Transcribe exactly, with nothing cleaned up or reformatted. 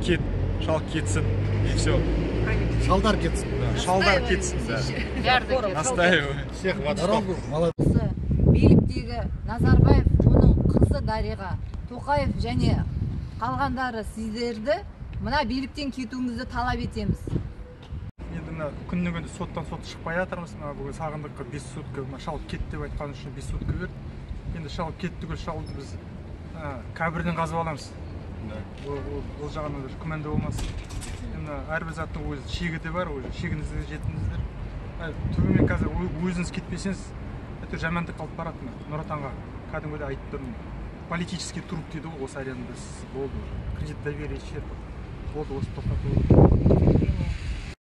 кет, шал кетсін, и все. Шалдар кетсін. Шалдар кетсін, да. Настаиваю. Всех в дорогу. Осы биліктегі Назарбаев, оның қызы Дариға, Тоқаев және қалғандары сіздерді мына биліктен кетуіңізді талап етеміз. Енді мына күннен күнде соттан сот шықпай жатырмыз. Мына бүгін Сағындыққа бес сутка шалып кетті деп айтқан үшін бес сутка берді. Енді шалып кетті түгіл шалды біз кабірден қазып аламыз. Ол жағынан бір күмәнді болмасын. Енді әрбір заттың өз шегі де бар, шегіңізге жетіңіздер. Түбімен қазір өзіңіз кетпесеңіз, әйтеуір жамандық қалып барады. Нұр Отанға кәдімгідей айтып тұрмын. Политический труп дейді ғой, осы аренада болды. Кредит доверия шет болды, осы тоқтатылды.